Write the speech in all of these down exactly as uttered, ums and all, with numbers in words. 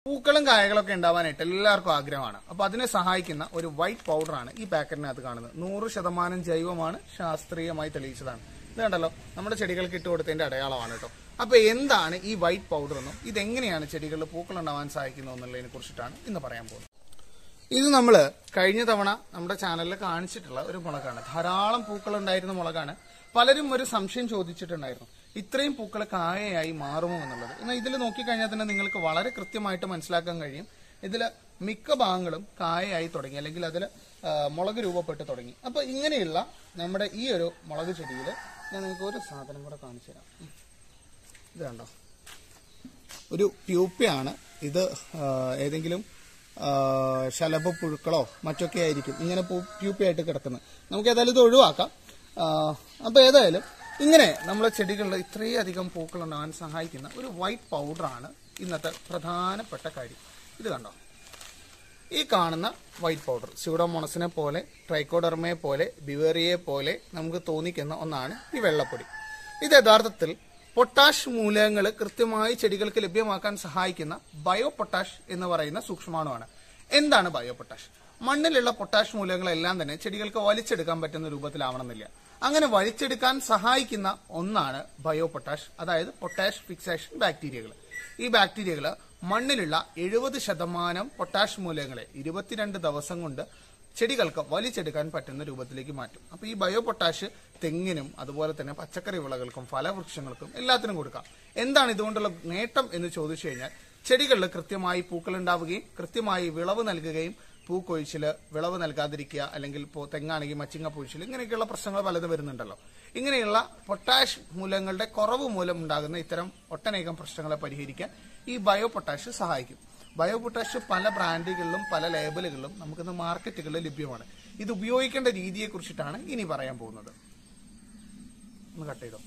പൂക്കളും കായകളൊക്കെ ഉണ്ടാവാനായിട്ട് എല്ലാവർക്കും ആഗ്രഹമാണ്. അപ്പൊ അതിനെ സഹായിക്കുന്ന ഒരു വൈറ്റ് പൗഡറാണ് ഈ പാക്കറ്റിനകത്ത് കാണുന്നത്. നൂറ് ശതമാനം ജൈവമാണ്, ശാസ്ത്രീയമായി തെളിയിച്ചതാണ്. ഇത് കണ്ടല്ലോ, നമ്മുടെ ചെടികൾക്ക് ഇട്ട് കൊടുത്തതിന്റെ അടയാളമാണ് കേട്ടോ. അപ്പൊ എന്താണ് ഈ വൈറ്റ് പൗഡർ എന്നും ഇതെങ്ങനെയാണ് ചെടികളിൽ പൂക്കൾ ഉണ്ടാവാൻ സഹായിക്കുന്നത് എന്നുള്ളതിനെ കുറിച്ചിട്ടാണ് ഇന്ന് പറയാൻ പോകുന്നത്. ഇത് നമ്മൾ കഴിഞ്ഞ തവണ നമ്മുടെ ചാനലിൽ കാണിച്ചിട്ടുള്ള ഒരു മുളകാണ്. ധാരാളം പൂക്കൾ ഉണ്ടായിരുന്ന മുളകാണ്. പലരും ഒരു സംശയം ചോദിച്ചിട്ടുണ്ടായിരുന്നു, ഇത്രയും പൂക്കൾ കായയായി മാറുമോ എന്നുള്ളത്. എന്നാൽ ഇതിൽ നോക്കിക്കഴിഞ്ഞാൽ തന്നെ നിങ്ങൾക്ക് വളരെ കൃത്യമായിട്ട് മനസ്സിലാക്കാൻ കഴിയും. ഇതിൽ മിക്ക ഭാഗങ്ങളും കായയായി തുടങ്ങി, അല്ലെങ്കിൽ അതിൽ മുളക് രൂപപ്പെട്ട് തുടങ്ങി. അപ്പൊ ഇങ്ങനെയുള്ള നമ്മുടെ ഈ ഒരു മുളക് ചെടിയിൽ ഞാൻ നിങ്ങൾക്ക് ഒരു സാധനം കൂടെ കാണിച്ചു തരാം. ഇത് കണ്ടോ, ഒരു പ്യൂപ്പയാണ് ഇത്. ഏതെങ്കിലും ശലഭ പുഴുക്കളോ മറ്റൊക്കെ ആയിരിക്കും ഇങ്ങനെ പ്യൂപ്പയായിട്ട് കിടക്കുന്നത്. നമുക്ക് ഏതായാലും ഇത് ഒഴിവാക്കാം. അപ്പൊ ഏതായാലും ഇങ്ങനെ നമ്മളെ ചെടികളിൽ ഇത്രയും അധികം പൂക്കൾ ഉണ്ടാകാൻ സഹായിക്കുന്ന ഒരു വൈറ്റ് പൗഡറാണ് ഇന്നത്തെ പ്രധാനപ്പെട്ട കാര്യം. ഇത് കണ്ടോ, ഈ കാണുന്ന വൈറ്റ് പൗഡർ സ്യൂഡോമോണസിനെ പോലെ, ട്രൈക്കോഡർമയെ പോലെ, ബിവേറിയെ പോലെ നമുക്ക് തോന്നിക്കുന്ന ഒന്നാണ് ഈ വെള്ളപ്പൊടി. ഇത് യഥാർത്ഥത്തിൽ പൊട്ടാഷ് മൂലകങ്ങൾ കൃത്യമായി ചെടികൾക്ക് ലഭ്യമാക്കാൻ സഹായിക്കുന്ന ബയോ പൊട്ടാഷ് എന്ന് പറയുന്ന സൂക്ഷ്മാണുവാണ്. എന്താണ് ബയോ പൊട്ടാഷ്? മണ്ണിലുള്ള പൊട്ടാഷ് മൂലകങ്ങളെല്ലാം തന്നെ ചെടികൾക്ക് വലിച്ചെടുക്കാൻ പറ്റുന്ന രൂപത്തിലാവണമെന്നില്ല. അങ്ങനെ വലിച്ചെടുക്കാൻ സഹായിക്കുന്ന ഒന്നാണ് ബയോ പൊട്ടാഷ്, അതായത് പൊട്ടാഷ് ഫിക്സേഷൻ ബാക്ടീരിയകൾ. ഈ ബാക്ടീരിയകൾ മണ്ണിലുള്ള എഴുപത് ശതമാനം പൊട്ടാഷ് മൂലകങ്ങളെ ഇരുപത്തിരണ്ട് ദിവസം കൊണ്ട് ചെടികൾക്ക് വലിച്ചെടുക്കാൻ പറ്റുന്ന രൂപത്തിലേക്ക് മാറ്റും. അപ്പൊ ഈ ബയോ പൊട്ടാഷ് തെങ്ങിനും അതുപോലെ തന്നെ പച്ചക്കറി വിളകൾക്കും ഫലവൃക്ഷങ്ങൾക്കും എല്ലാത്തിനും കൊടുക്കാം. എന്താണ് ഇതുകൊണ്ടുള്ള നേട്ടം എന്ന് ചോദിച്ചു കഴിഞ്ഞാൽ, ചെടികളിൽ കൃത്യമായി പൂക്കൾ ഉണ്ടാവുകയും കൃത്യമായി വിളവ് നൽകുകയും, പൂക്കൊഴിച്ചില്, വിളവ് നൽകാതിരിക്കുക, അല്ലെങ്കിൽ ഇപ്പോൾ തെങ്ങാണെങ്കിൽ മച്ചിങ്ങ പൊഴിച്ചിൽ, ഇങ്ങനെയൊക്കെയുള്ള പ്രശ്നങ്ങൾ പലതും വരുന്നുണ്ടല്ലോ. ഇങ്ങനെയുള്ള പൊട്ടാഷ് മൂലകങ്ങളുടെ കുറവ് മൂലം ഉണ്ടാകുന്ന ഇത്തരം ഒട്ടനേകം പ്രശ്നങ്ങളെ പരിഹരിക്കാൻ ഈ ബയോ പൊട്ടാഷ് സഹായിക്കും. ബയോ പൊട്ടാഷ് പല ബ്രാൻഡുകളിലും പല ലേബലുകളിലും നമുക്കിന്ന് മാർക്കറ്റുകളിൽ ലഭ്യമാണ്. ഇത് ഉപയോഗിക്കേണ്ട രീതിയെ കുറിച്ചിട്ടാണ് ഇനി പറയാൻ പോകുന്നത്. ഒന്ന് കട്ട് ചെയ്തോ.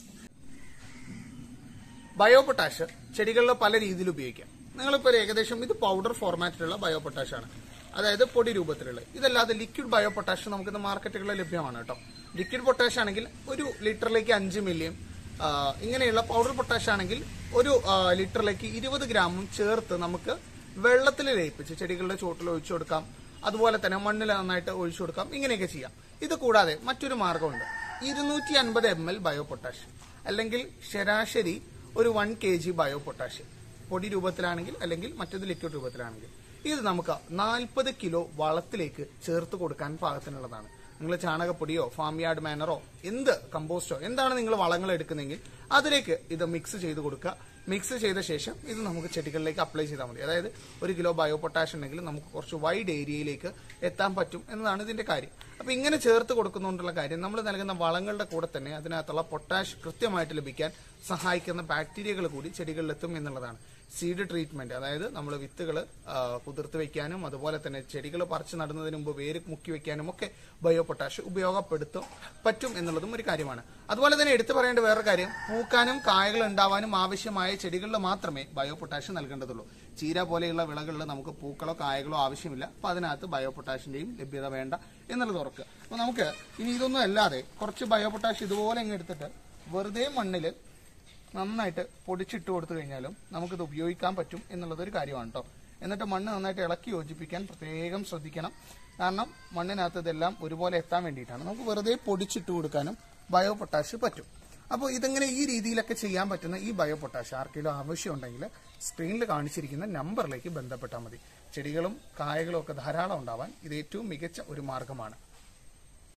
ബയോ പൊട്ടാഷ് ചെടികളിൽ പല രീതിയിൽ ഉപയോഗിക്കാം. നിങ്ങളിപ്പോൾ ഏകദേശം ഇത് പൗഡർ ഫോർമാറ്റിലുള്ള ബയോ പൊട്ടാഷ് ആണ്, അതായത് പൊടി രൂപത്തിലുള്ള. ഇതല്ലാതെ ലിക്വിഡ് ബയോ പൊട്ടാഷ് നമുക്കിന്ന് മാർക്കറ്റുകളിൽ ലഭ്യമാണ് കേട്ടോ. ലിക്വിഡ് പൊട്ടാഷ് ആണെങ്കിൽ ഒരു ലിറ്ററിലേക്ക് അഞ്ച് മില്ലിയും, ഇങ്ങനെയുള്ള പൗഡർ പൊട്ടാഷ് ആണെങ്കിൽ ഒരു ലിറ്ററിലേക്ക് ഇരുപത് ഗ്രാമും ചേർത്ത് നമുക്ക് വെള്ളത്തിൽ ലയിപ്പിച്ച് ചെടികളുടെ ചുവട്ടിൽ ഒഴിച്ചു കൊടുക്കാം. അതുപോലെ തന്നെ മണ്ണിൽ നന്നായിട്ട് ഒഴിച്ചു കൊടുക്കാം. ഇങ്ങനെയൊക്കെ ചെയ്യാം. ഇത് കൂടാതെ മറ്റൊരു മാർഗമുണ്ട്. ഇരുന്നൂറ്റി അൻപത് എം എൽ ബയോ പൊട്ടാഷ്, അല്ലെങ്കിൽ ശരാശരി ഒരു one K G bio potash, പൊടി രൂപത്തിലാണെങ്കിൽ അല്ലെങ്കിൽ മറ്റൊരു ലിക്വിഡ് രൂപത്തിലാണെങ്കിൽ, ഇത് നമുക്ക് നാൽപ്പത് കിലോ വളത്തിലേക്ക് ചേർത്ത് കൊടുക്കാൻ പാകത്തിനുള്ളതാണ്. നിങ്ങൾ ചാണകപ്പൊടിയോ ഫാം യാർഡ് മാനറോ എന്ത് കമ്പോസ്റ്റോ എന്താണ് നിങ്ങൾ വളങ്ങൾ എടുക്കുന്നെങ്കിൽ അതിലേക്ക് ഇത് മിക്സ് ചെയ്ത് കൊടുക്കുക. മിക്സ് ചെയ്ത ശേഷം ഇത് നമുക്ക് ചെടികളിലേക്ക് അപ്ലൈ ചെയ്താൽ മതി. അതായത് ഒരു കിലോ ബയോ പൊട്ടാഷ് ഉണ്ടെങ്കിൽ നമുക്ക് കുറച്ച് വൈഡ് ഏരിയയിലേക്ക് എത്താൻ പറ്റും എന്നതാണ് ഇതിന്റെ കാര്യം. അപ്പൊ ഇങ്ങനെ ചേർത്ത് കൊടുക്കുന്നതുകൊണ്ടുള്ള കാര്യം, നമ്മൾ നൽകുന്ന വളങ്ങളുടെ കൂടെ തന്നെ അതിനകത്തുള്ള പൊട്ടാഷ് കൃത്യമായിട്ട് ലഭിക്കാൻ സഹായിക്കുന്ന ബാക്ടീരിയകൾ കൂടി ചെടികളിലെത്തും എന്നുള്ളതാണ്. സീഡ് ട്രീറ്റ്മെന്റ്, അതായത് നമ്മൾ വിത്തുകൾ കുതിർത്ത് വെക്കാനും അതുപോലെ തന്നെ ചെടികൾ പറിച്ചു നടുന്നതിന് മുമ്പ് വേര് മുക്കി വെക്കാനും ഒക്കെ ബയോ പൊട്ടാഷ് ഉപയോഗപ്പെടുത്തും പറ്റും എന്നുള്ളതും ഒരു കാര്യമാണ്. അതുപോലെ തന്നെ എടുത്തു പറയേണ്ട വേറൊരു കാര്യം, പൂക്കാനും കായകൾ ഉണ്ടാവാനും ആവശ്യമായ ചെടികളിൽ മാത്രമേ ബയോ പൊട്ടാഷ് നൽകേണ്ടതുള്ളൂ. ചീര പോലെയുള്ള വിളകളിൽ നമുക്ക് പൂക്കളോ കായകളോ ആവശ്യമില്ല. അപ്പൊ അതിനകത്ത് ബയോ പൊട്ടാഷിന്റെയും ലഭ്യത വേണ്ട എന്നുള്ളത് ഓർക്കുക. അപ്പൊ നമുക്ക് ഇനി ഇതൊന്നും അല്ലാതെ കുറച്ച് ബയോ പൊട്ടാഷ് ഇതുപോലെ അങ്ങ് എടുത്തിട്ട് വെറുതെ മണ്ണിൽ നന്നായിട്ട് പൊടിച്ചിട്ട് കൊടുത്തു കഴിഞ്ഞാലും നമുക്കിത് ഉപയോഗിക്കാൻ പറ്റും എന്നുള്ളത് ഒരു കാര്യമാണ് കേട്ടോ. എന്നിട്ട് മണ്ണ് നന്നായിട്ട് ഇളക്കി യോജിപ്പിക്കാൻ പ്രത്യേകം ശ്രദ്ധിക്കണം. കാരണം മണ്ണിനകത്ത് ഇതെല്ലാം ഒരുപോലെ എത്താൻ വേണ്ടിയിട്ടാണ്. നമുക്ക് വെറുതെ പൊടിച്ചിട്ട് കൊടുക്കാനും ബയോ പൊട്ടാഷ് പറ്റും. അപ്പോൾ ഇതെങ്ങനെ ഈ രീതിയിലൊക്കെ ചെയ്യാൻ പറ്റുന്ന ഈ ബയോ പൊട്ടാഷ് ആർക്കെങ്കിലും ആവശ്യമുണ്ടെങ്കിൽ സ്ക്രീനിൽ കാണിച്ചിരിക്കുന്ന നമ്പറിലേക്ക് ബന്ധപ്പെട്ടാൽ മതി. ചെടികളും കായകളും ഒക്കെ ധാരാളം ഉണ്ടാവാൻ ഇത് ഏറ്റവും മികച്ച ഒരു മാർഗമാണ്.